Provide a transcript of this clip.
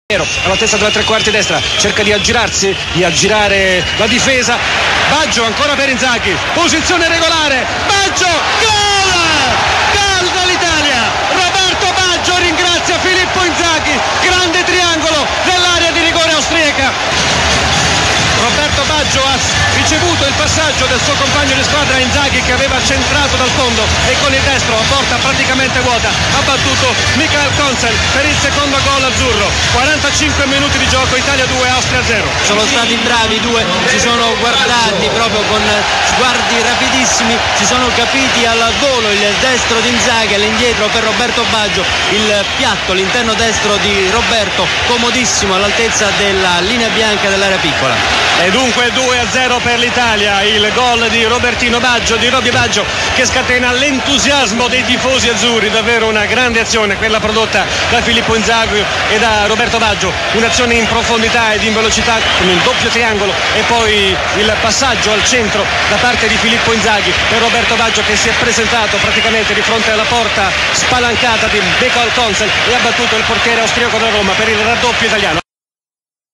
All'altezza della tre quarti destra cerca di aggirarsi, di aggirare la difesa. Baggio ancora per Inzaghi, posizione regolare, Baggio, gol! Gol dell'Italia! Roberto Baggio ringrazia Filippo Inzaghi, grande triangolo nell'area di rigore austriaca. Roberto Baggio ha ricevuto il passaggio del suo compagno di squadra Inzaghi, che aveva centrato dal fondo, e con il destro a porta praticamente vuota ha battuto Michael Konzel per il secondo gol azzurro. 45 minuti di gioco, Italia 2, Austria 0. Sono stati bravi i due, si sono guardati proprio con sguardi rapidissimi, si sono capiti al volo il destro di Inzaghi, all'indietro per Roberto Baggio, il piatto, l'interno destro di Roberto, comodissimo all'altezza della linea bianca dell'area piccola. E dunque 2-0 per l'Italia, il gol di Robertino Baggio, di Robby Baggio, che scatena l'entusiasmo dei tifosi azzurri. Davvero una grande azione quella prodotta da Filippo Inzaghi e da Roberto Baggio, un'azione in profondità ed in velocità con un doppio triangolo, e poi il passaggio al centro da parte di Filippo Inzaghi per Roberto Baggio, che si è presentato praticamente di fronte alla porta spalancata di Michael Konzel e ha battuto il portiere austriaco della Roma per il raddoppio italiano.